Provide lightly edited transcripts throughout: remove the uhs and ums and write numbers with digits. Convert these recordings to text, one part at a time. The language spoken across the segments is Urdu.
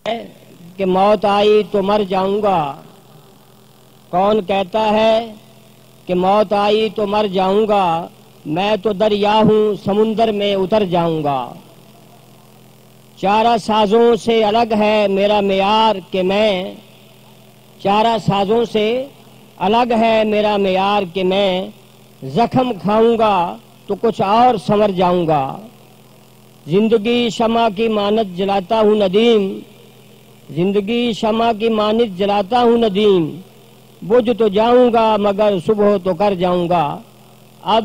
کہ موت آئی تو مر جاؤں گا؟ کون کہتا ہے کہ موت آئی تو مر جاؤں گا؟ میں تو دریا ہوں، سمندر میں اتر جاؤں گا۔ چارہ سازوں سے الگ ہے میرا معیار کہ میں چارہ سازوں سے الگ ہے میرا معیار کہ میں زخم کھاؤں گا تو کچھ اور سنور جاؤں گا۔ زندگی شمع کی مانت جلاتا ہوں ندیم، زندگی شمع کی مانت جلاتا ہوں ندیم، بجھ تو جاؤں گا مگر صبح تو کر جاؤں گا۔ اب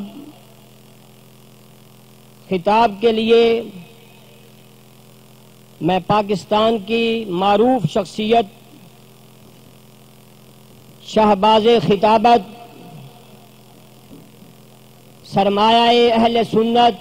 خطاب کے لیے میں پاکستان کی معروف شخصیت شہباز خطابت، سرمایہ اہل سنت،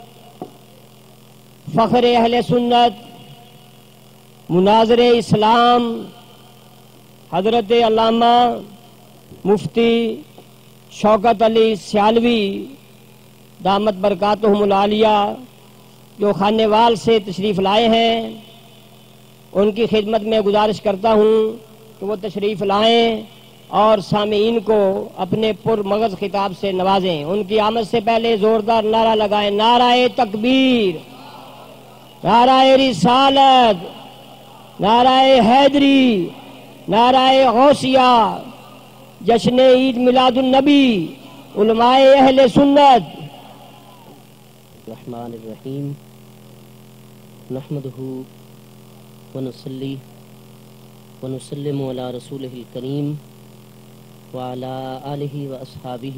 فخر اہل سنت، مناظر اسلام حضرت علامہ مفتی شوکت علی سیالوی دامت برکاتہم العالیہ جو خانیوال سے تشریف لائے ہیں، ان کی خدمت میں گزارش کرتا ہوں کہ وہ تشریف لائیں اور سامعین کو اپنے پر مغز خطاب سے نوازیں۔ ان کی آمد سے پہلے زوردار نعرہ لگائیں: نعرہ تکبیر، نعرہ رسالت، نعرہ حیدری، نعرہ غوثیہ، جشن عید میلاد النبی، علماء اہل سنت۔ الرحمن الرحیم، نحمدہ ونصلی ونسلم علی رسولہ الکریم وعلی آلہ واصحابہ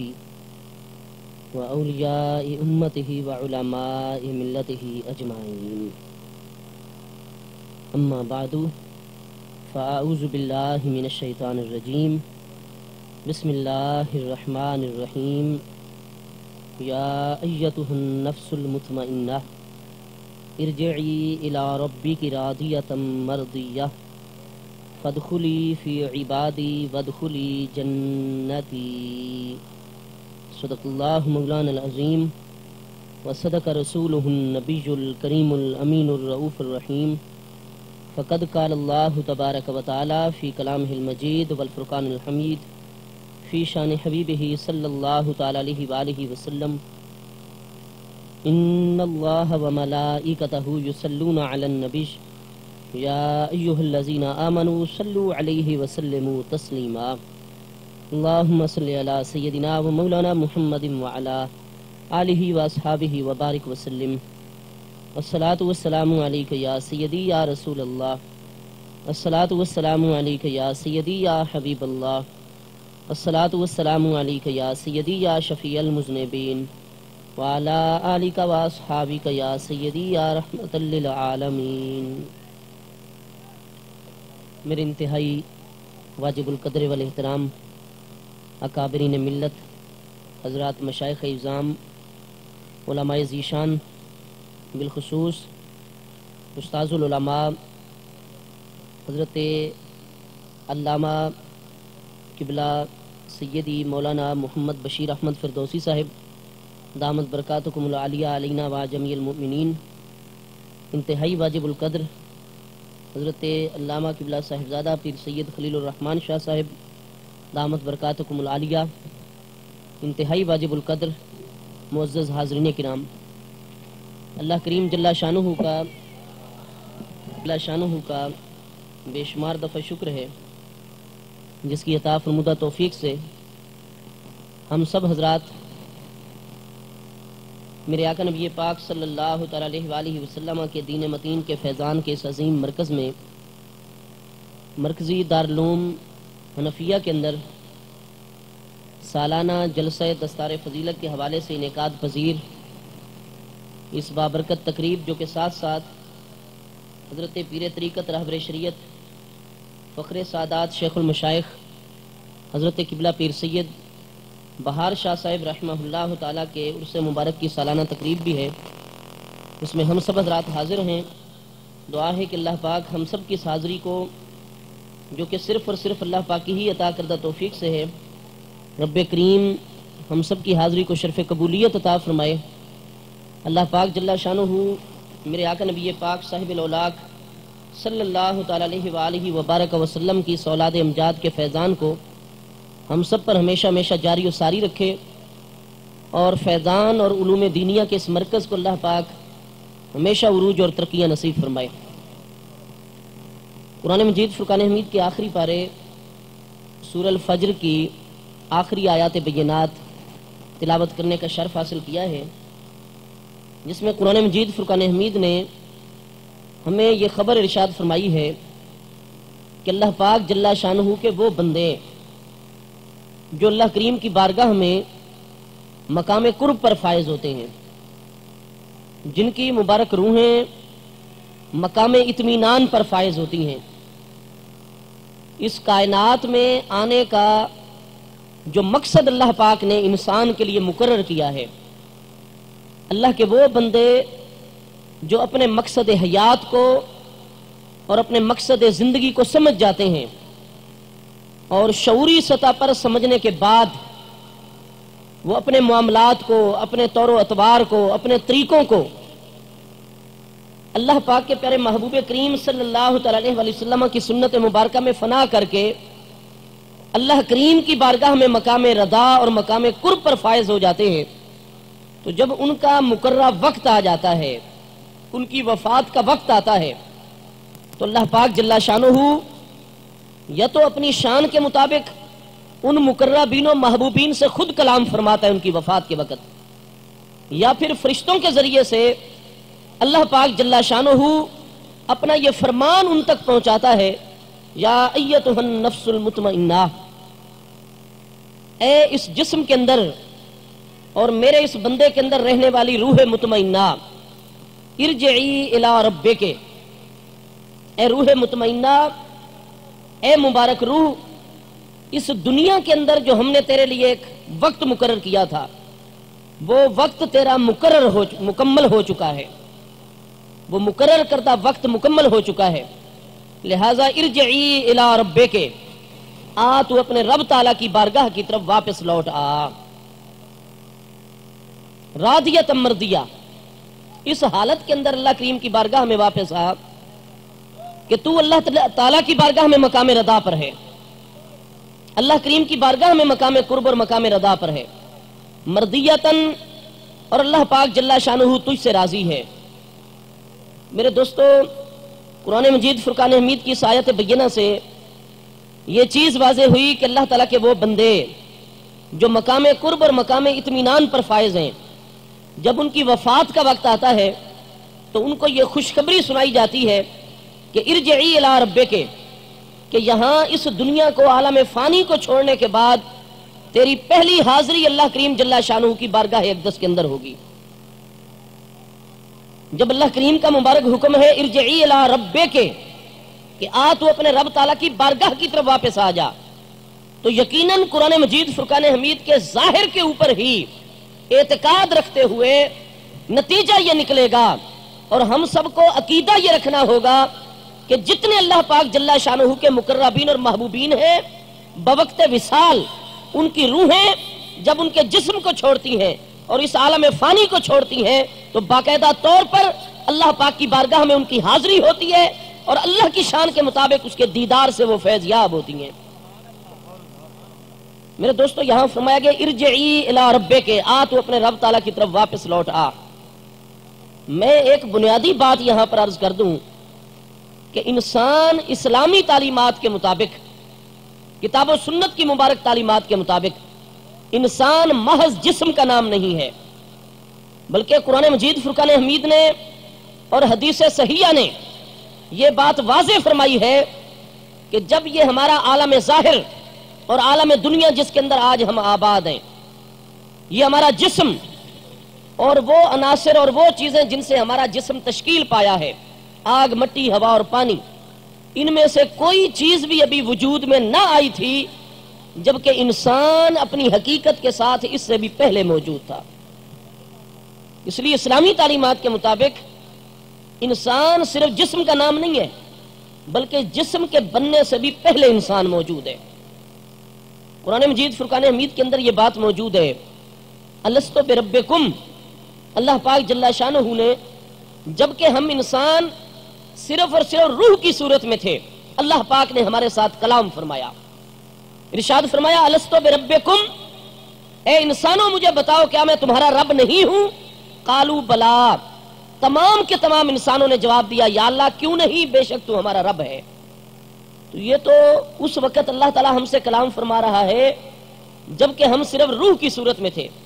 واولیاء امتہ وعلماء ملتہ اجمعین، اما بعد فاعوذ باللہ من الشیطان الرجیم، بسم اللہ الرحمن الرحیم۔ یا ایتها النفس المطمئنہ ارجعی الی ربک راضیۃ مرضیہ فادخلی فی عبادی وادخلی جنتی۔ صدق اللہ مولانا العظیم وصدق رسولہ النبی الکریم الامین الرؤوف الرحیم۔ فقد قال اللہ تبارک و تعالی فی کلامہ المجید والفرقان الحمید فی شان حبیبہ صلی اللہ تعالی علیہ وآلہ وسلم: ان اللہ وملائکتہ یصلون علی النبی یا ایہا الذین آمنوا صلوا علیہ وسلموا تسلیما۔ اللہم صلی علی سیدنا و مولانا محمد وعلی آلہ واصحابہ وبارک وسلم۔ والصلاة والسلام علیک یا سیدی یا رسول اللہ، والصلاة والسلام علیک یا سیدی یا حبیب اللہ، والصلاة والسلام علیک یا سیدی یا شفیع المذنبین، وعلی آلک واصحابک یا سیدی یا رحمت للعالمین۔ میرے انتہائی واجب القدر والاحترام اکابرین ملت، حضرات مشائخ اعظام، علماء ذیشان، بالخصوص استاذ العلماء حضرت علامہ قبلہ سیدی مولانا محمد بشیر احمد فردوسی صاحب دامت برکاتکم العالیہ علینا و جمیع المؤمنین، انتہائی واجب القدر حضرت علامہ قبلہ صاحبزادہ پیر سید خلیل الرحمن شاہ صاحب دامت برکاتکم العالیہ، انتہائی واجب القدر معزز حاضرین کرام، اللہ کریم جل شانہ کا بے شمار دفعہ شکر ہے جس کی عطا فرمودہ توفیق سے ہم سب حضرات میرے آقا نبی پاک صلی اللہ تعالی علیہ وآلہ وسلم کے دین متین کے فیضان کے اس عظیم مرکز میں، مرکزی دارالعلوم حنفیہ کے اندر سالانہ جلسہ دستار فضیلت کے حوالے سے انعقاد پذیر اس بابرکت تقریب، جو کہ ساتھ ساتھ حضرت پیر طریقت رہبر شریعت فخر سادات شیخ المشائخ حضرت قبلہ پیر سید بہار شاہ صاحب رحمہ اللہ تعالیٰ کے عرس مبارک کی سالانہ تقریب بھی ہے، اس میں ہم سب حضرات حاضر ہیں۔ دعا ہے کہ اللہ پاک ہم سب کی اس حاضری کو، جو کہ صرف اور صرف اللہ پاک کی ہی عطا کردہ توفیق سے ہے، رب کریم ہم سب کی حاضری کو شرف قبولیت عطا فرمائے۔ اللہ پاک جل شانہ میرے آقا نبی پاک صاحب الاولاق صلی اللہ تعالی علیہ وآلہ وبارک وسلم کی اولاد امجاد کے فیضان کو ہم سب پر ہمیشہ ہمیشہ جاری و ساری رکھے، اور فیضان اور علوم دینیہ کے اس مرکز کو اللہ پاک ہمیشہ عروج اور ترقیاں نصیب فرمائے۔ قرآن مجید فرقان حمید کے آخری پارے سورہ الفجر کی آخری آیات بینات تلاوت کرنے کا شرف حاصل کیا ہے، جس میں قرآن مجید فرقان حمید نے ہمیں یہ خبر ارشاد فرمائی ہے کہ اللہ پاک جل شانہ کے وہ بندے جو اللہ کریم کی بارگاہ میں مقام قرب پر فائز ہوتے ہیں، جن کی مبارک روحیں مقام اطمینان پر فائز ہوتی ہیں، اس کائنات میں آنے کا جو مقصد اللہ پاک نے انسان کے لیے مقرر کیا ہے، اللہ کے وہ بندے جو اپنے مقصد حیات کو اور اپنے مقصد زندگی کو سمجھ جاتے ہیں، اور شعوری سطح پر سمجھنے کے بعد وہ اپنے معاملات کو، اپنے طور و اطوار کو، اپنے طریقوں کو اللہ پاک کے پیارے محبوب کریم صلی اللہ تعالی علیہ وسلم کی سنت مبارکہ میں فنا کر کے اللہ کریم کی بارگاہ میں مقام رضا اور مقام قرب پر فائز ہو جاتے ہیں، تو جب ان کا مقررہ وقت آ جاتا ہے، ان کی وفات کا وقت آتا ہے، تو اللہ پاک جل شانہ یا تو اپنی شان کے مطابق ان مقربین و محبوبین سے خود کلام فرماتا ہے ان کی وفات کے وقت، یا پھر فرشتوں کے ذریعے سے اللہ پاک جل شانہ اپنا یہ فرمان ان تک پہنچاتا ہے، یا ایتھا النفس المطمئنہ، اے اس جسم کے اندر اور میرے اس بندے کے اندر رہنے والی روح مطمئنہ، ارجعی الی ربک، اے روح مطمئنہ، اے مبارک روح، اس دنیا کے اندر جو ہم نے تیرے لیے ایک وقت مقرر کیا تھا، وہ وقت تیرا مکمل ہو چکا ہے، وہ مقرر کردہ وقت مکمل ہو چکا ہے، لہذا ارجعی الی ربک، آ تو اپنے رب تعالیٰ کی بارگاہ کی طرف واپس لوٹ آ، راضیۃ مرضیہ، اس حالت کے اندر اللہ کریم کی بارگاہ میں واپس آ کہ تو اللہ تعالیٰ کی بارگاہ میں مقام رضا پر ہے، اللہ کریم کی بارگاہ میں مقام قرب اور مقام رضا پر ہے، مرضیتاً، اور اللہ پاک جل شانہ تجھ سے راضی ہے۔ میرے دوستو، قرآن مجید فرقان حمید کی اس آیت بینہ سے یہ چیز واضح ہوئی کہ اللہ تعالیٰ کے وہ بندے جو مقام قرب اور مقام اطمینان پر فائز ہیں، جب ان کی وفات کا وقت آتا ہے تو ان کو یہ خوشخبری سنائی جاتی ہے کہ ارجعی الی ربک، کہ یہاں اس دنیا کو، عالم فانی کو چھوڑنے کے بعد تیری پہلی حاضری اللہ کریم جل شانہ کی بارگاہ اقدس کے اندر ہوگی۔ جب اللہ کریم کا مبارک حکم ہے ارجعی الی ربک، کہ آ تو اپنے رب تعالیٰ کی بارگاہ کی طرف واپس آ جا، تو یقیناً قرآن مجید فرقان حمید کے ظاہر کے اوپر ہی اعتقاد رکھتے ہوئے نتیجہ یہ نکلے گا، اور ہم سب کو عقیدہ یہ رکھنا ہوگا کہ جتنے اللہ پاک جل شانہ کے مقربین اور محبوبین ہیں، بوقت وصال ان کی روحیں جب ان کے جسم کو چھوڑتی ہیں اور اس عالم فانی کو چھوڑتی ہیں، تو باقاعدہ طور پر اللہ پاک کی بارگاہ میں ان کی حاضری ہوتی ہے، اور اللہ کی شان کے مطابق اس کے دیدار سے وہ فیض یاب ہوتی ہیں۔ میرے دوستو، یہاں فرمایا گیا ارجعی الی ربک، آ تو اپنے رب تعالیٰ کی طرف واپس لوٹ آ۔ میں ایک بنیادی بات یہاں پر عرض کر دوں کہ انسان اسلامی تعلیمات کے مطابق، کتاب و سنت کی مبارک تعلیمات کے مطابق، انسان محض جسم کا نام نہیں ہے، بلکہ قرآن مجید فرقان حمید نے اور حدیث صحیحہ نے یہ بات واضح فرمائی ہے کہ جب یہ ہمارا عالم ظاہر اور عالم دنیا جس کے اندر آج ہم آباد ہیں، یہ ہمارا جسم اور وہ عناصر اور وہ چیزیں جن سے ہمارا جسم تشکیل پایا ہے، آگ، مٹی، ہوا اور پانی، ان میں سے کوئی چیز بھی ابھی وجود میں نہ آئی تھی جبکہ انسان اپنی حقیقت کے ساتھ اس سے بھی پہلے موجود تھا۔ اس لیے اسلامی تعلیمات کے مطابق انسان صرف جسم کا نام نہیں ہے، بلکہ جسم کے بننے سے بھی پہلے انسان موجود ہے۔ قرآن مجید فرقان حمید کے اندر یہ بات موجود ہے، الستو بربکم، اللہ پاک جل شانہ نے جبکہ ہم انسان صرف اور صرف روح کی صورت میں تھے، اللہ پاک نے ہمارے ساتھ کلام فرمایا، ارشاد فرمایا الستو بربکم، اے انسانوں مجھے بتاؤ کیا میں تمہارا رب نہیں ہوں؟ قالوا بلا، تمام کے تمام انسانوں نے جواب دیا یا اللہ کیوں نہیں، بے شک تو ہمارا رب ہے۔ تو یہ تو اس وقت اللہ تعالی ہم سے کلام فرما رہا ہے جبکہ ہم صرف روح کی صورت میں تھے،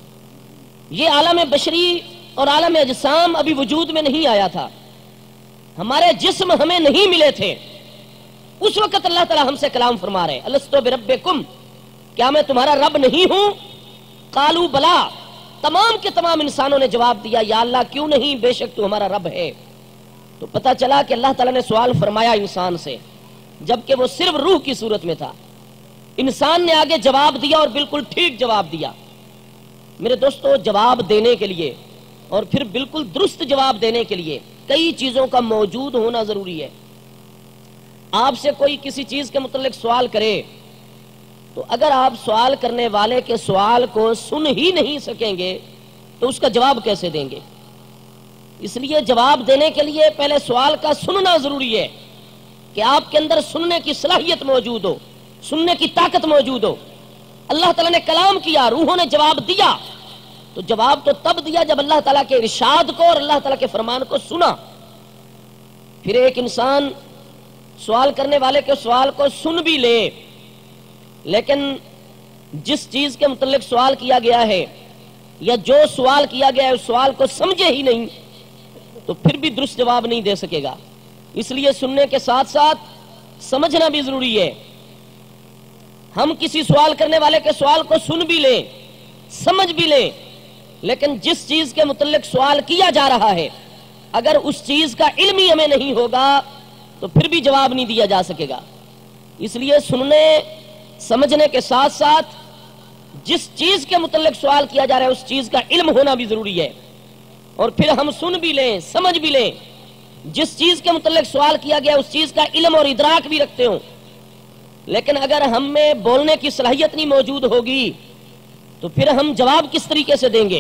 یہ عالم بشری اور عالم اجسام ابھی وجود میں نہیں آیا تھا، ہمارے جسم ہمیں نہیں ملے تھے، اس وقت اللہ تعالی ہم سے کلام فرما رہے الستو بربکم، کیا میں تمہارا رب نہیں ہوں؟ قالوا بلا، تمام کے تمام انسانوں نے جواب دیا یا اللہ کیوں نہیں، بے شک تو ہمارا رب ہے۔ تو پتہ چلا کہ اللہ تعالیٰ نے سوال فرمایا انسان سے جبکہ وہ صرف روح کی صورت میں تھا، انسان نے آگے جواب دیا اور بالکل ٹھیک جواب دیا۔ میرے دوستو، جواب دینے کے لیے اور پھر بالکل درست جواب دینے کے لیے کئی چیزوں کا موجود ہونا ضروری ہے۔ آپ سے کوئی کسی چیز کے متعلق سوال کرے تو اگر آپ سوال کرنے والے کے سوال کو سن ہی نہیں سکیں گے تو اس کا جواب کیسے دیں گے؟ اس لیے جواب دینے کے لیے پہلے سوال کا سننا ضروری ہے کہ آپ کے اندر سننے کی صلاحیت موجود ہو، سننے کی طاقت موجود ہو۔ اللہ تعالیٰ نے کلام کیا، روحوں نے جواب دیا، تو جواب تو تب دیا جب اللہ تعالیٰ کے ارشاد کو اور اللہ تعالیٰ کے فرمان کو سنا۔ پھر ایک انسان سوال کرنے والے کے سوال کو سن بھی لے لیکن جس چیز کے متعلق سوال کیا گیا ہے یا جو سوال کیا گیا ہے اس سوال کو سمجھے ہی نہیں تو پھر بھی درست جواب نہیں دے سکے گا۔ اس لیے سننے کے ساتھ ساتھ سمجھنا بھی ضروری ہے۔ ہم کسی سوال کرنے والے کے سوال کو سن بھی لیں، سمجھ بھی لیں، لیکن جس چیز کے متعلق سوال کیا جا رہا ہے اگر اس چیز کا علم ہی ہمیں نہیں ہوگا تو پھر بھی جواب نہیں دیا جا سکے گا۔ اس لیے سننے سمجھنے کے ساتھ ساتھ جس چیز کے متعلق سوال کیا جا رہا ہے اس چیز کا علم ہونا بھی ضروری ہے، اور پھر ہم سن بھی لیں، سمجھ بھی لیں، جس چیز کے متعلق سوال کیا گیا اس چیز کا علم اور ادراک بھی رکھتے ہوں، لیکن اگر ہم میں بولنے کی صلاحیت نہیں موجود ہوگی تو پھر ہم جواب کس طریقے سے دیں گے؟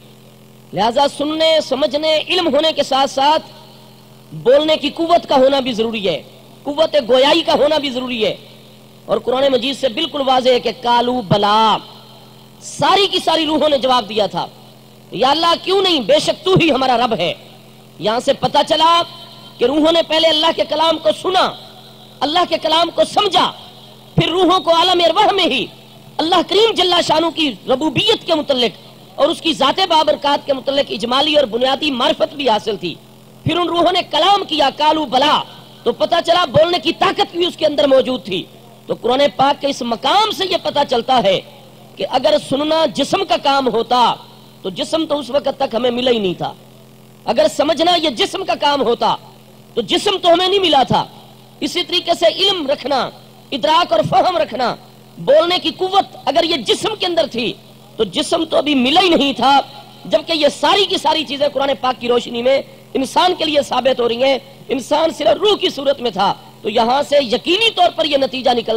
لہذا سننے سمجھنے علم ہونے کے ساتھ ساتھ بولنے کی قوت کا ہونا بھی ضروری ہے، قوت گویائی کا ہونا بھی ضروری ہے۔ اور قرآن مجید سے بالکل واضح ہے کہ قالوا بلا، ساری کی ساری روحوں نے جواب دیا تھا یا اللہ کیوں نہیں، بے شک تو ہی ہمارا رب ہے۔ یہاں سے پتہ چلا کہ روحوں نے پہلے اللہ کے کلام کو سنا، اللہ کے کلام کو سمجھا، پھر روحوں کو عالم ارواح میں ہی اللہ کریم جل شانہ کی ربوبیت کے متعلق اور اس کی ذات بابرکات کے متعلق اجمالی اور بنیادی معرفت بھی حاصل تھی۔ پھر ان روحوں نے کلام کیا قالوا بلا، تو پتہ چلا بولنے کی طاقت بھی اس کے اندر موجود تھی۔ تو قرآن پاک کے اس مقام سے یہ پتہ چلتا ہے کہ اگر سننا جسم کا کام ہوتا تو جسم تو اس وقت تک ہمیں ملا ہی نہیں تھا، اگر سمجھنا یہ جسم کا کام ہوتا تو جسم تو ہمیں نہیں ملا تھا۔ اسی طریقے سے علم رکھنا، ادراک اور فہم رکھنا، بولنے کی قوت اگر یہ جسم کے اندر تھی تو جسم تو ابھی ملا ہی نہیں تھا، جبکہ یہ ساری کی ساری چیزیں قرآن پاک کی روشنی میں انسان کے لیے ثابت ہو رہی ہیں۔ انسان صرف روح کی صورت میں تھا، تو یہاں سے یقینی طور پر یہ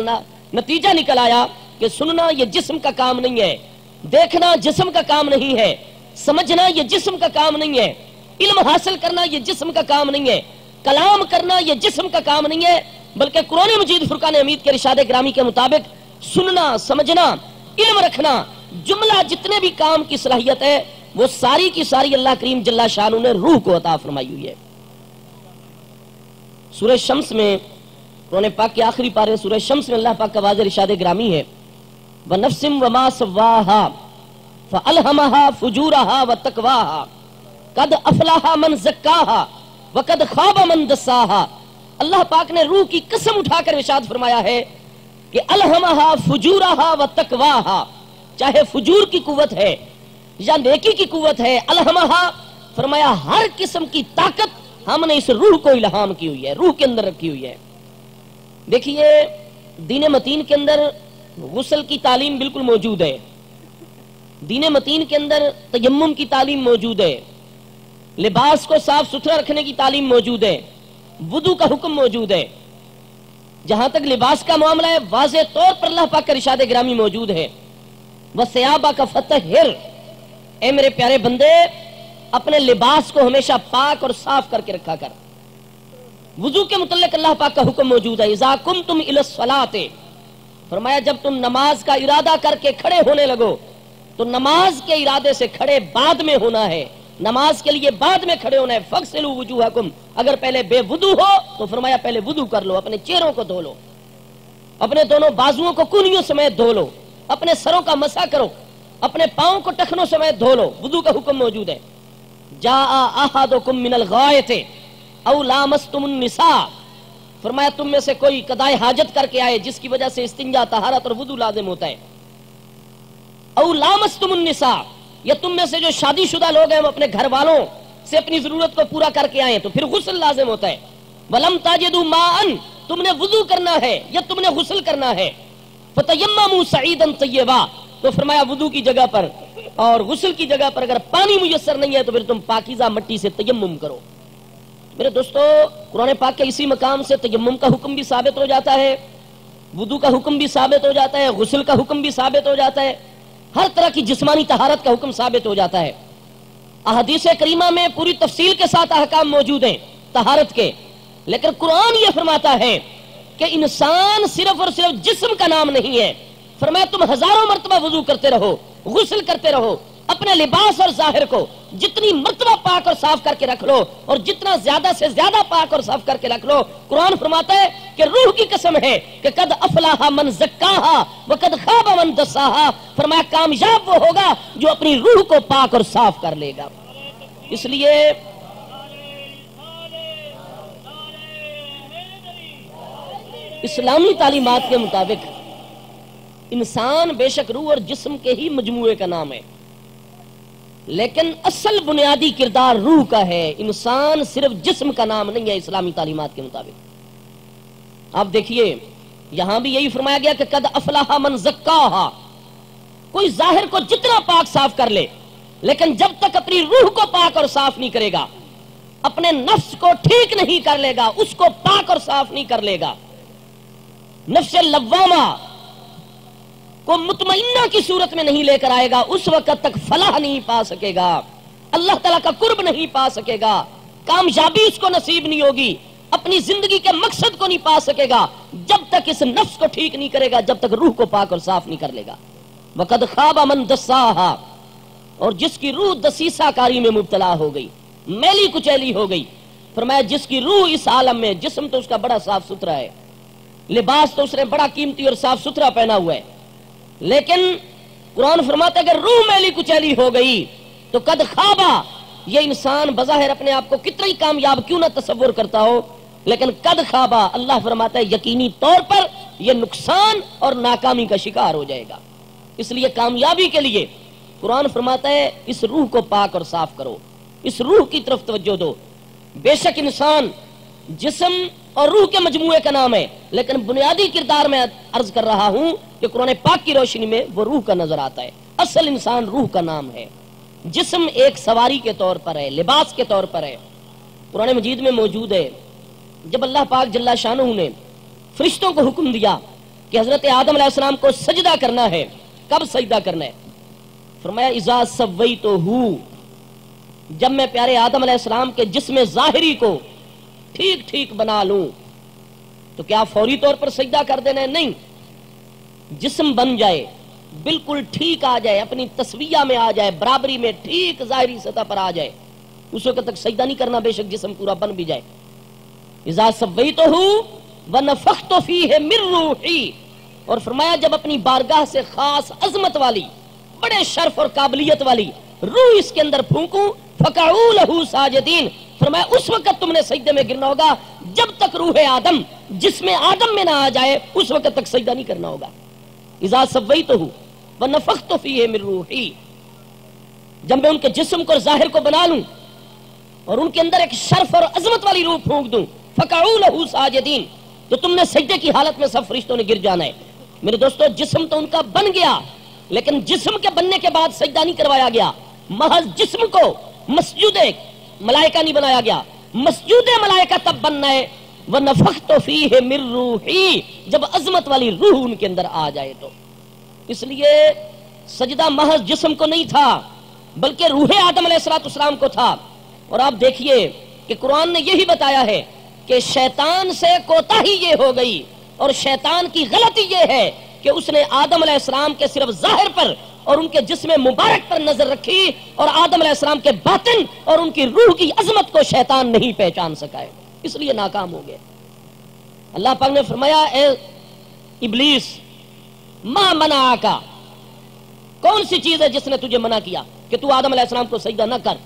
نتیجہ نکل آیا کہ سننا یہ جسم کا کام نہیں ہے، دیکھنا جسم کا کام نہیں ہے، سمجھنا یہ جسم کا کام نہیں ہے، علم حاصل کرنا یہ جسم کا کام نہیں ہے، کلام کرنا یہ جسم کا کام نہیں ہے، بلکہ قرآن مجید فرقان حمید کے ارشاد گرامی کے مطابق سننا، سمجھنا، علم رکھنا، جملہ جتنے بھی کام کی صلاحیت ہے وہ ساری کی ساری اللہ کریم جل شانہ نے روح کو عطا فرمائی ہوئی ہے۔ سورہ شمس میں قرآن پاک کے آخری پارے سورہ شمس میں اللہ پاک کا واضح ارشاد گرامی ہے وَنَفْسٍ وَمَا سَوَّاهَا فَأَلْهَمَهَا فُجُورَهَا وَتَقْوَاهَا قَدْ أَفْلَحَ مَنْ زَكَّاهَا وَقَدْ خَابَ مَنْ دَسَّاهَا۔ اللہ پاک نے روح کی قسم اٹھا کر ارشاد فرمایا ہے کہ الہمہا فجورہا وتقواہا، چاہے فجور کی قوت ہے یا نیکی کی قوت ہے، الہمہا فرمایا ہر قسم کی طاقت ہم نے اس روح کو الہام کی ہوئی ہے، روح کے اندر رکھی ہوئی ہے۔ دیکھیے دین متین کے اندر غسل کی تعلیم بالکل موجود ہے، دین متین کے اندر تیمم کی تعلیم موجود ہے، لباس کو صاف ستھرا رکھنے کی تعلیم موجود ہے، وضو کا حکم موجود ہے۔ جہاں تک لباس کا معاملہ ہے واضح طور پر اللہ پاک کا ارشاد گرامی موجود ہے وَثِيَابَكَ فَطَهِّرْ، اے میرے پیارے بندے اپنے لباس کو ہمیشہ پاک اور صاف کر کے رکھا کر۔ وضو کے متعلق اللہ پاک کا حکم موجود ہے، اذا قمتم الی الصلاۃ، فرمایا جب تم نماز کا ارادہ کر کے کھڑے ہونے لگو تو نماز کے ارادے سے کھڑے بعد میں ہونا ہے، نماز کے لیے بعد میں کھڑے ہونا ہے۔ فغسلوا وجوہکم، اگر پہلے بے وضو ہو تو فرمایا پہلے وضو کر لو، اپنے چہروں کو دھو لو، اپنے دونوں بازوؤں کو کونیوں سمیت دھو لو، اپنے سروں کا مسح کرو، اپنے پاؤں کو ٹخنوں سمیت دھو لو، وضو کا حکم موجود ہے۔ جاء احدکم من الغائط او لامستم النساء، فرمایا تم میں سے کوئی قضائے حاجت کر کے آئے جس کی وجہ سے استنجا، طہارت اور وضو لازم ہوتا ہے، او لامستم النساء، یا تم میں سے جو شادی شدہ لوگ ہیں وہ اپنے گھر والوں سے اپنی ضرورت کو پورا کر کے آئے تو پھر غسل لازم ہوتا ہے۔ ولم تجدوا ماء، تم نے وضو کرنا ہے یا تم نے غسل کرنا ہے، فتیمموا صعیدا طیبا، تو فرمایا وضو کی جگہ پر اور غسل کی جگہ پر اگر پانی میسر نہیں ہے تو پھر تم پاکیزہ مٹی سے تیمم کرو۔ میرے دوستو، قرآن پاک کے اسی مقام سے تیمم کا حکم بھی ثابت ہو جاتا ہے، وضو کا حکم بھی ثابت ہو جاتا ہے، غسل کا حکم بھی ثابت ہو جاتا ہے، ہر طرح کی جسمانی طہارت کا حکم ثابت ہو جاتا ہے۔ احادیث کریمہ میں پوری تفصیل کے ساتھ احکام موجود ہیں طہارت کے، لیکن قرآن یہ فرماتا ہے کہ انسان صرف اور صرف جسم کا نام نہیں ہے، فرمایا تم ہزاروں مرتبہ وضو کرتے رہو، غسل کرتے رہو، اپنے لباس اور ظاہر کو جتنی مرتبہ پاک اور صاف کر کے رکھ لو اور جتنا زیادہ سے زیادہ پاک اور صاف کر کے رکھ لو، قرآن فرماتا ہے کہ روح کی قسم ہے کہ قد افلاح من زکاہا وقد خاب من دساہا، فرمایا کامیاب وہ ہوگا جو اپنی روح کو پاک اور صاف کر لے گا۔ اس لیے اسلامی تعلیمات کے مطابق انسان بے شک روح اور جسم کے ہی مجموعے کا نام ہے، لیکن اصل بنیادی کردار روح کا ہے، انسان صرف جسم کا نام نہیں ہے اسلامی تعلیمات کے مطابق۔ آپ دیکھیے یہاں بھی یہی فرمایا گیا کہ قد افلاح من زکاہا، کوئی ظاہر کو جتنا پاک صاف کر لے لیکن جب تک اپنی روح کو پاک اور صاف نہیں کرے گا، اپنے نفس کو ٹھیک نہیں کر لے گا، اس کو پاک اور صاف نہیں کر لے گا، نفس لوامہ کو مطمئنہ کی صورت میں نہیں لے کر آئے گا، اس وقت تک فلاح نہیں پا سکے گا، اللہ تعالیٰ کا قرب نہیں پا سکے گا، کامیابی اس کو نصیب نہیں ہوگی، اپنی زندگی کے مقصد کو نہیں پا سکے گا جب تک اس نفس کو ٹھیک نہیں کرے گا، جب تک روح کو پاک اور صاف نہیں کر لے گا۔ وقد خاب من دساہا، اور جس کی روح دسیسہ کاری میں مبتلا ہو گئی، میلی کچیلی ہو گئی، فرمایا جس کی روح اس عالم میں، جسم تو اس کا بڑا صاف ستھرا ہے، لباس تو اس نے بڑا قیمتی اور صاف ستھرا پہنا ہوا ہے، لیکن قرآن فرماتا ہے کہ روح میلی کچیلی ہو گئی تو قد خوابا، یہ انسان بظاہر اپنے آپ کو کتنا ہی کامیاب کیوں نہ تصور کرتا ہو، لیکن قد خوابا، اللہ فرماتا ہے یقینی طور پر یہ نقصان اور ناکامی کا شکار ہو جائے گا۔ اس لیے کامیابی کے لیے قرآن فرماتا ہے اس روح کو پاک اور صاف کرو، اس روح کی طرف توجہ دو۔ بے شک انسان جسم اور روح کے مجموعے کا نام ہے، لیکن بنیادی کردار میں عرض کر رہا ہوں کہ قرآن پاک کی روشنی میں وہ روح کا نظر آتا ہے۔ اصل انسان روح کا نام ہے، جسم ایک سواری کے طور پر ہے، لباس کے طور پر ہے۔ قرآن مجید میں موجود ہے جب اللہ پاک جل شانہ نے فرشتوں کو حکم دیا کہ حضرت آدم علیہ السلام کو سجدہ کرنا ہے، کب سجدہ کرنا ہے؟ فرمایا اذا سویتہ، جب میں پیارے آدم علیہ السلام کے جسم ظاہری کو ٹھیک ٹھیک بنا لوں تو کیا فوری طور پر سجدہ کر دینا ہے؟ نہیں، جسم بن جائے، بالکل ٹھیک آ جائے، اپنی تسویہ میں آ جائے، برابری میں ٹھیک ظاہری سطح پر آ جائے، اس وقت تک سجدہ نہیں کرنا، بے شک جسم پورا بن بھی جائے۔ اذا سویتہ ونفخت فیہ من روحی، اور فرمایا جب اپنی بارگاہ سے خاص عظمت والی، بڑے شرف اور قابلیت والی روح اس کے اندر پھونکوں، فقعوا لہ ساجدین، فرمایا اس وقت تم نے سجدے میں گرنا ہوگا، جب تک روح آدم جسم آدم میں نہ آ جائے اس وقت تک سجدہ نہیں کرنا ہوگا۔ اذا سویتہ ونفخت فیہ من روحی، جب میں ان کے جسم کو ظاہر کو بنا لوں اور ان کے اندر ایک شرف اور عظمت والی روح پھونک دوں، فقعوا لہ ساجدین، تو تم نے سجدے کی حالت میں سب فرشتوں نے گر جانا ہے۔ میرے دوستو، جسم تو ان کا بن گیا، لیکن جسم کے بننے کے بعد سجدہ نہیں کروایا گیا، محض جسم کو مسجود ملائکہ نہیں بنایا گیا، مسجود ملائکہ تب بننا ہے وَنَفَخْتُ فِيهِ مِن رُوحِي، جب عظمت والی روح ان کے اندر آ جائے تو۔ اس لیے سجدہ محض جسم کو نہیں تھا بلکہ روح آدم علیہ السلام کو تھا۔ اور آپ دیکھیے کہ قرآن نے یہی بتایا ہے کہ شیطان سے کوتاہی یہ ہو گئی اور شیطان کی غلطی یہ ہے کہ اس نے آدم علیہ السلام کے صرف ظاہر پر اور ان کے جسم مبارک پر نظر رکھی اور آدم علیہ السلام کے باطن اور ان کی روح کی عظمت کو شیطان نہیں پہچان سکا ہے، اس لیے ناکام ہو گئے۔ اللہ پاک نے فرمایا اے ابلیس ما منعک، کون سی چیز ہے جس نے تجھے منع کیا کہ تو آدم علیہ السلام کو سجدہ نہ کر؟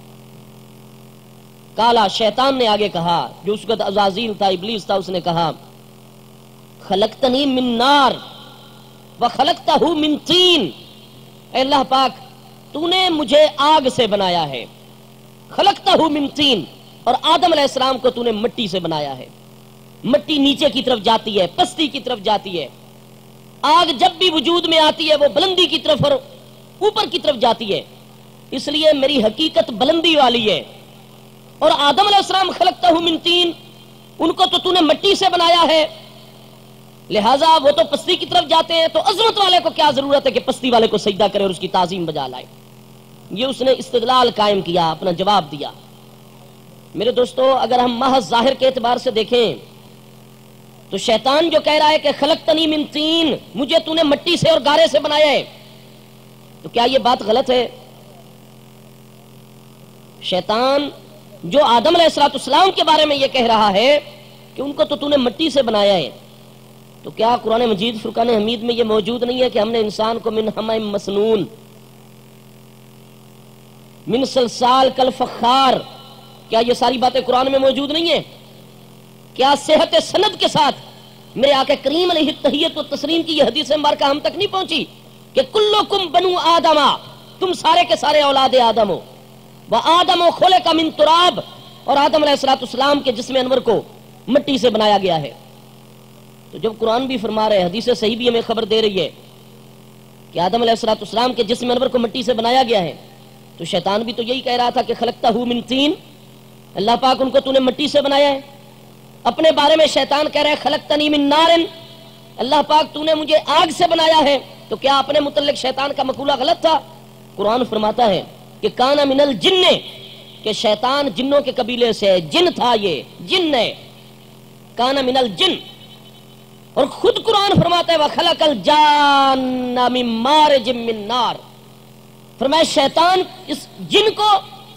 کالا، شیطان نے آگے کہا، جو اس وقت عزازیل تھا، ابلیس تھا، اس نے کہا خلقتنی من نار وخلقتہ من طین، اے اللہ پاک تو نے مجھے آگ سے بنایا ہے، خلقتہ من طین، اور آدم علیہ السلام کو تو نے مٹی سے بنایا ہے۔ مٹی نیچے کی طرف جاتی ہے، پستی کی طرف جاتی ہے، آگ جب بھی وجود میں آتی ہے وہ بلندی کی طرف اور اوپر کی طرف جاتی ہے، اس لیے میری حقیقت بلندی والی ہے۔ اور آدم علیہ السلام خلقتہ من طین، ان کو تو نے مٹی سے بنایا ہے، لہٰذا وہ تو پستی کی طرف جاتے ہیں، تو عظمت والے کو کیا ضرورت ہے کہ پستی والے کو سجدہ کرے اور اس کی تعظیم بجا لائے؟ یہ اس نے استدلال قائم کیا، اپنا جواب دیا۔ میرے دوستو، اگر ہم محض ظاہر کے اعتبار سے دیکھیں تو شیطان جو کہہ رہا ہے کہ خلقتنی من طین، مجھے تو نے مٹی سے اور گارے سے بنایا ہے، تو کیا یہ بات غلط ہے؟ شیطان جو آدم علیہ السلام کے بارے میں یہ کہہ رہا ہے کہ ان کو تو نے مٹی سے بنایا ہے، تو کیا قرآن مجید فرقان حمید میں یہ موجود نہیں ہے کہ ہم نے انسان کو من حمأ مسنون من صلصال کالفخار، کیا یہ ساری باتیں قرآن میں موجود نہیں ہیں؟ کیا صحت سند کے ساتھ میرے آقا کریم علیہ التحیت و تسلیم کی یہ حدیث مبارکہ ہم تک نہیں پہنچی کہ کلکم بنو آدم، تم سارے کے سارے اولاد آدم ہو، وآدم خلق من تراب، اور آدم علیہ السلام کے جسم انور کو مٹی سے بنایا گیا ہے۔ تو جب قرآن بھی فرما رہے، حدیث صحیح بھی ہمیں خبر دے رہی ہے کہ آدم علیہ السلام کے جسم انور کو مٹی سے بنایا گیا ہے، تو شیطان بھی تو یہی کہہ رہا تھا کہ خلقتہ من طین، اللہ پاک ان کو تو نے مٹی سے بنایا ہے۔ اپنے بارے میں شیطان کہہ رہے خلقتنی من نار، اللہ پاک تو نے مجھے آگ سے بنایا ہے، تو کیا اپنے متعلق شیطان کا مقولہ غلط تھا؟ قرآن فرماتا ہے کہ کانا من الجن، کہ شیطان جنوں کے قبیلے سے جن تھا، یہ جن ہے، کانا من الجن۔ اور خود قرآن فرماتا ہے وَخَلَقَ الْجَانَّ مِن مَارِجٍ مِّن نَار، فرمایا شیطان اس جن کو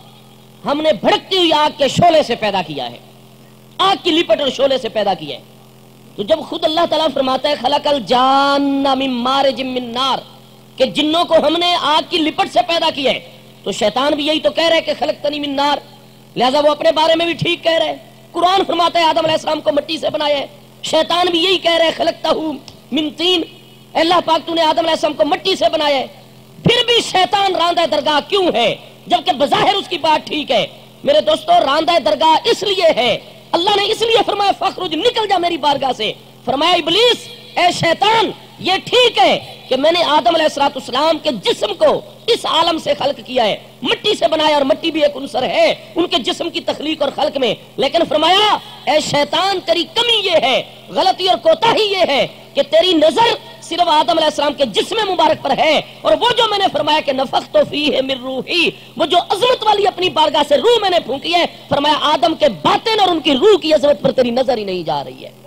ہم نے بھڑکتی ہوئی آگ کے شعلے سے پیدا کیا ہے، آگ کی لپٹ اور شعلے سے پیدا کیا ہے۔ تو جب خود اللہ تعالیٰ فرماتا ہے خَلَقَ الْجَانَّ مِن مَارِجٍ مِّن نَار، کہ جنوں کو ہم نے آگ کی لپٹ سے پیدا کیا ہے، تو شیطان بھی یہی تو کہہ رہا ہے کہ خلقتنی من نار، لہذا وہ اپنے بارے میں بھی ٹھیک کہہ رہے ہیں۔ قرآن فرماتا ہے آدم علیہ السلام کو مٹی سے بنایا ہے، شیطان بھی یہی کہہ رہے ہیں خلقتہ من طین، اللہ پاک تو نے آدم علیہ السلام کو مٹی سے بنایا ہے۔ پھر بھی شیطان راندہ درگاہ کیوں ہے جبکہ بظاہر اس کی بات ٹھیک ہے؟ میرے دوستو، راندہ درگاہ اس لیے ہے، اللہ نے اس لیے فرمایا فخرج، نکل جا میری بارگاہ سے۔ فرمایا ابلیس، اے شیطان، یہ ٹھیک ہے کہ میں نے آدم علیہ السلام کے جسم کو اس عالم سے خلق کیا ہے، مٹی سے بنایا، اور مٹی بھی ایک عنصر ہے ان کے جسم کی تخلیق اور خلق میں، لیکن فرمایا اے شیطان، تیری کمی یہ ہے، غلطی اور کوتاہی یہ ہے کہ تیری نظر صرف آدم علیہ السلام کے جسم مبارک پر ہے، اور وہ جو میں نے فرمایا کہ نفخت فیہ من روحی، وہ جو عظمت والی اپنی بارگاہ سے روح میں نے پھونکی ہے، فرمایا آدم کے باطن اور ان کی روح کی عظمت پر تیری نظر ہی نہیں جا رہی ہے۔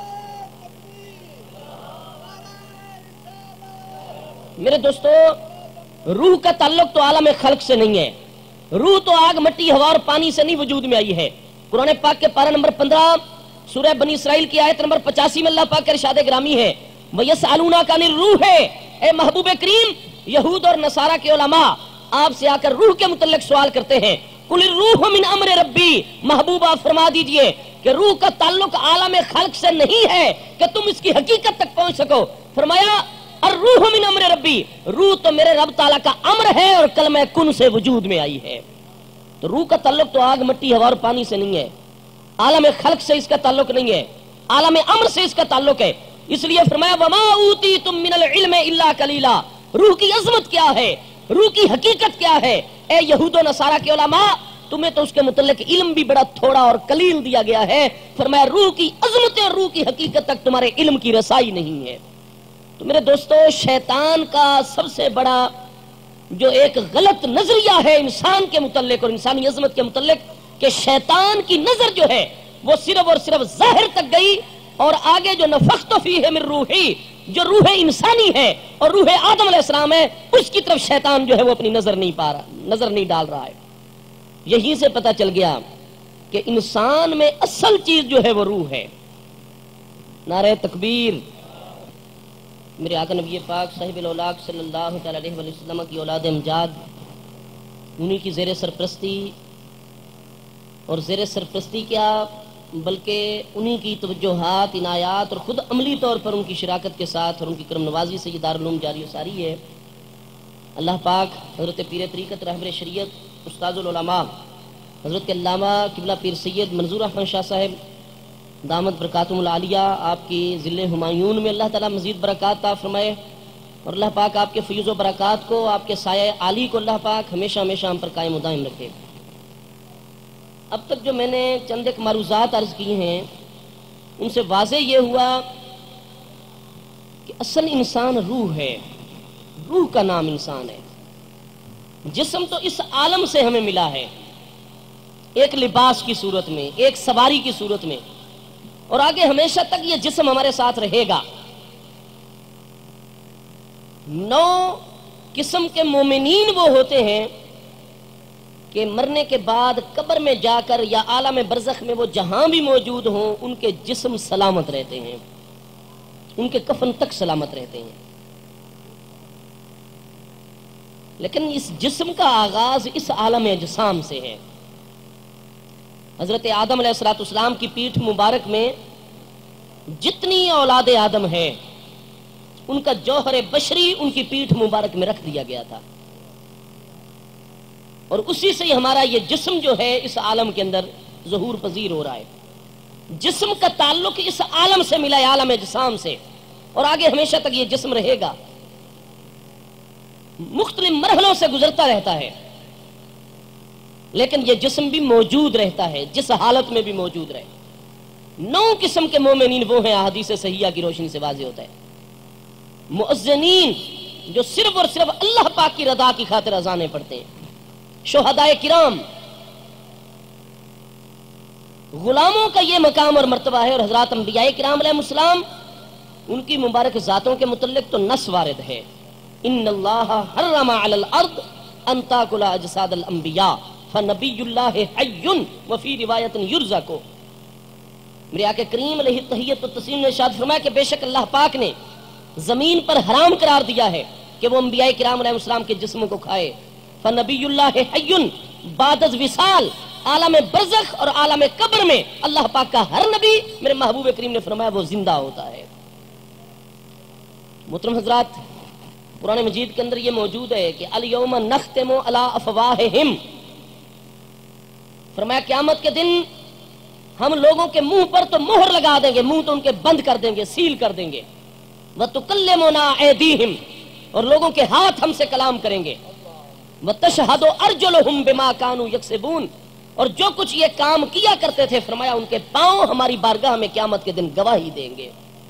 میرے دوستو، روح کا تعلق تو عالم خلق سے نہیں ہے، روح تو آگ، مٹی، ہوا اور پانی سے نہیں وجود میں آئی ہے۔ قرآن پاک کے پارہ نمبر 15 سورہ بنی اسرائیل کی آیت نمبر 85 میں اللہ پاک کا ارشاد گرامی ہے وَيَسْأَلُونَكَ عَنِ الرُّوحِ، اے محبوب کریم، یہود اور نصارہ کے علماء آپ سے آ کر روح کے متعلق سوال کرتے ہیں، قُلِ الرُّوحُ مِنْ أَمْرِ رَبِّي، محبوب آپ فرما دیجئے کہ روح کا تعلق عالم خلق سے نہیں ہے کہ تم اس کی حقیقت تک پہنچ سکو۔ فرمایا الروح من امر ربی، روح تو میرے رب تعالیٰ کا امر ہے اور کلمہ کن سے وجود میں آئی ہے۔ تو روح کا تعلق تو آگ، مٹی، ہوا اور پانی سے نہیں ہے، عالم خلق سے اس کا تعلق نہیں ہے، عالم امر سے اس کا تعلق ہے۔ اس لیے فرمایا وما اوتیتم من العلم الا قلیلا، روح کی عظمت کیا ہے، روح کی حقیقت کیا ہے؟ اے یہود و نصارہ کے علماء، تمہیں تو اس کے متعلق علم بھی بڑا تھوڑا اور قلیل دیا گیا ہے۔ فرمایا روح کی عظمت اور روح کی حقیقت تک تمہارے علم کی رسائی نہیں ہے۔ تو میرے دوستو، شیطان کا سب سے بڑا جو ایک غلط نظریہ ہے انسان کے متعلق اور انسانی عظمت کے متعلق، کہ شیطان کی نظر جو ہے وہ صرف اور صرف ظاہر تک گئی، اور آگے جو نفخت فیہ من روحی، جو روح انسانی ہے اور روح آدم علیہ السلام ہے، اس کی طرف شیطان جو ہے وہ اپنی نظر نہیں ڈال رہا ہے۔ یہیں سے پتہ چل گیا کہ انسان میں اصل چیز جو ہے وہ روح ہے۔ نعرہ تکبیر۔ میرے آقا نبی پاک صاحب الاولاق صلی اللہ تعالی علیہ وسلم کی اولاد امجاد، انہی کی زیر سرپرستی، اور زیر سرپرستی کیا بلکہ انہی کی توجہات، عنایات اور خود عملی طور پر ان کی شراکت کے ساتھ اور ان کی کرم نوازی سے یہ دارالعلوم جاری و ساری ہے۔ اللہ پاک حضرت پیر طریقت رہبر شریعت استاذ العلماء حضرت علامہ قبلہ پیر سید منظور احمد شاہ صاحب دامت برکاتہم العالیہ، آپ کی ذل ہمایون میں اللہ تعالیٰ مزید برکات عطا فرمائے، اور اللہ پاک آپ کے فیض و برکات کو، آپ کے سایہ عالی کو اللہ پاک ہمیشہ ہمیشہ ہم پر قائم و دائم رکھے۔ اب تک جو میں نے چند ایک معروضات عرض کی ہیں، ان سے واضح یہ ہوا کہ اصل انسان روح ہے، روح کا نام انسان ہے۔ جسم تو اس عالم سے ہمیں ملا ہے، ایک لباس کی صورت میں، ایک سواری کی صورت میں، اور آگے ہمیشہ تک یہ جسم ہمارے ساتھ رہے گا۔ 9 قسم کے مومنین وہ ہوتے ہیں کہ مرنے کے بعد قبر میں جا کر یا عالم برزخ میں وہ جہاں بھی موجود ہوں، ان کے جسم سلامت رہتے ہیں، ان کے کفن تک سلامت رہتے ہیں۔ لیکن اس جسم کا آغاز اس عالم اجسام سے ہے۔ حضرت آدم علیہ السلام کی پیٹھ مبارک میں جتنی اولاد آدم ہے، ان کا جوہر بشری ان کی پیٹھ مبارک میں رکھ دیا گیا تھا، اور اسی سے ہی ہمارا یہ جسم جو ہے اس عالم کے اندر ظہور پذیر ہو رہا ہے۔ جسم کا تعلق اس عالم سے ملا ہے، عالم اجسام سے، اور آگے ہمیشہ تک یہ جسم رہے گا، مختلف مرحلوں سے گزرتا رہتا ہے، لیکن یہ جسم بھی موجود رہتا ہے، جس حالت میں بھی موجود رہے۔ 9 قسم کے مومنین وہ ہیں، احادیث صحیحہ کی روشنی سے واضح ہوتا ہے۔ مؤذنین، جو صرف اور صرف اللہ پاک کی رضا کی خاطر اذانیں پڑھتے ہیں۔ شہدائے کرام، غلاموں کا یہ مقام اور مرتبہ ہے، اور حضرات انبیاء کرام علیہ السلام، ان کی مبارک ذاتوں کے متعلق تو نص وارد ہے، ان اللہ حرم علی الارض ان تاکل اجساد الانبیاء فنبی اللہ حی وفی روایت یرزق۔ میرے آقا کریم علیہ التحیۃ والتسلیم نے ارشاد فرمایا کہ بے شک اللہ پاک نے زمین پر حرام قرار دیا ہے کہ وہ انبیاء کرام علیہ السلام کے جسموں کو کھائے۔ فنبی اللہ حی، بعد از وصال، عالم برزخ اور عالم قبر میں اللہ پاک کا ہر نبی، میرے محبوب کریم نے فرمایا، وہ زندہ ہوتا ہے۔ محترم حضرات، قرآن مجید کے اندر یہ موجود ہے کہ الیوم نختم علی افواہہم، فرمایا قیامت کے دن ہم لوگوں کے منہ پر تو مہر لگا دیں گے، منہ تو ان کے بند کر دیں گے، سیل کر دیں گے۔ وَتُكَلِّمُنَا أَيْدِيهِمْ، اور لوگوں کے ہاتھ ہم سے کلام کریں گے۔ وَتَشْهَدُ أَرْجُلُهُمْ بِمَا كَانُوا يَكْسِبُونَ، اور جو کچھ یہ کام کیا کرتے تھے، فرمایا ان کے پاؤں ہماری بارگاہ میں قیامت کے دن گواہی دیں گے۔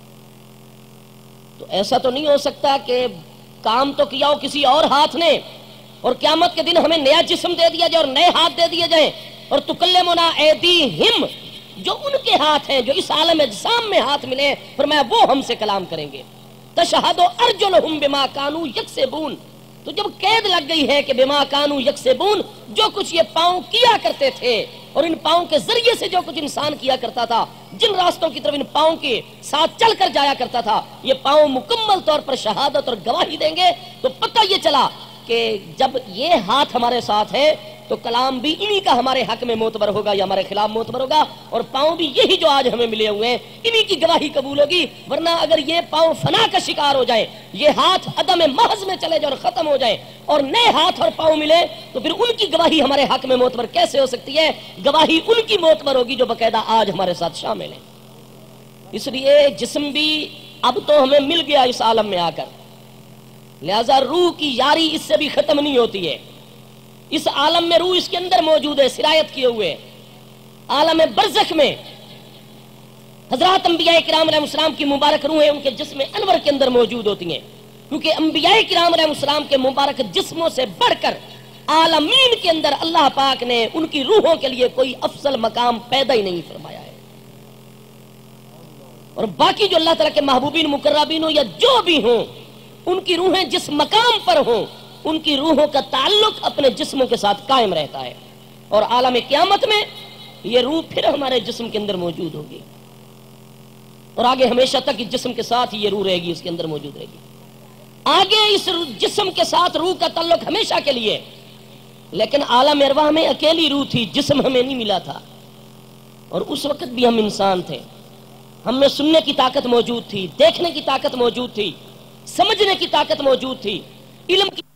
تو ایسا تو نہیں ہو سکتا کہ کام تو کیا ہو کسی اور ہاتھ نے، اور قیامت کے دن ہمیں نیا جسم دے دیا جائے اور نئے ہاتھ دے دیے جائیں، اور تکلمنا ایدیہم، جو ان کے ہاتھ ہیں، جو اس عالم اجسام میں ہاتھ ملے، فرمایا وہ ہم سے کلام کریں گے۔ تشہد ارجلہم بما کانوا یکسبون، تو جب قید لگ گئی ہے کہ بما کانوا یکسبون، جو کچھ یہ پاؤں کیا کرتے تھے، اور ان پاؤں کے ذریعے سے جو کچھ انسان کیا کرتا تھا، جن راستوں کی طرف ان پاؤں کے ساتھ چل کر جایا کرتا تھا، یہ پاؤں مکمل طور پر شہادت اور گواہی دیں گے۔ تو پتہ یہ چلا کہ جب یہ ہاتھ ہمارے ساتھ ہے تو کلام بھی انہی کا ہمارے حق میں معتبر ہوگا یا ہمارے خلاف معتبر ہوگا، اور پاؤں بھی یہی جو آج ہمیں ملے ہوئے ہیں، انہی کی گواہی قبول ہوگی۔ ورنہ اگر یہ پاؤں فنا کا شکار ہو جائیں، یہ ہاتھ عدم محض میں چلے جائیں اور ختم ہو جائیں، اور نئے ہاتھ اور پاؤں ملے، تو پھر ان کی گواہی ہمارے حق میں معتبر کیسے ہو سکتی ہے؟ گواہی ان کی معتبر ہوگی جو باقاعدہ آج ہمارے ساتھ شامل ہیں۔ اس لیے جسم بھی اب تو ہمیں مل گیا اس عالم میں آ کر، لہذا روح کی یاری اس سے بھی ختم نہیں ہوتی ہے۔ اس عالم میں روح اس کے اندر موجود ہے، سرایت کیے ہوئے۔ عالم برزخ میں حضرات انبیاء کرام علیہ السلام کی مبارک روحیں ان کے جسم انور کے اندر موجود ہوتی ہیں، کیونکہ انبیاء کرام علیہ السلام کے مبارک جسموں سے بڑھ کر عالمین کے اندر اللہ پاک نے ان کی روحوں کے لیے کوئی افضل مقام پیدا ہی نہیں فرمایا ہے۔ اور باقی جو اللہ تعالیٰ کے محبوبین مقربین ہوں یا جو بھی ہوں، ان کی روحیں جس مقام پر ہوں ان کی روحوں کا تعلق اپنے جسموں کے ساتھ قائم رہتا ہے، اور عالم قیامت میں یہ روح پھر ہمارے جسم کے اندر موجود ہوگی، اور آگے ہمیشہ تک اس جسم کے ساتھ یہ روح رہے گی، اس کے اندر موجود رہے گی۔ آگے اس جسم کے ساتھ روح کا تعلق ہمیشہ کے لیے، لیکن عالم ارواح میں اکیلی روح تھی، جسم ہمیں نہیں ملا تھا، اور اس وقت بھی ہم انسان تھے، ہم میں سننے کی طاقت موجود تھی، دیکھنے کی طاقت موجود تھی، سمجھنے کی طاقت موجود تھی، علم کی